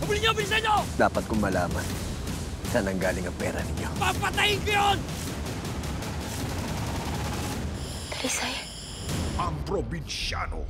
Habulin niyo! Bilisan niyo! Dapat kong malaman saan ang galing ang pera ninyo. Papatayin ko yun! Talisay? Ang probinsyano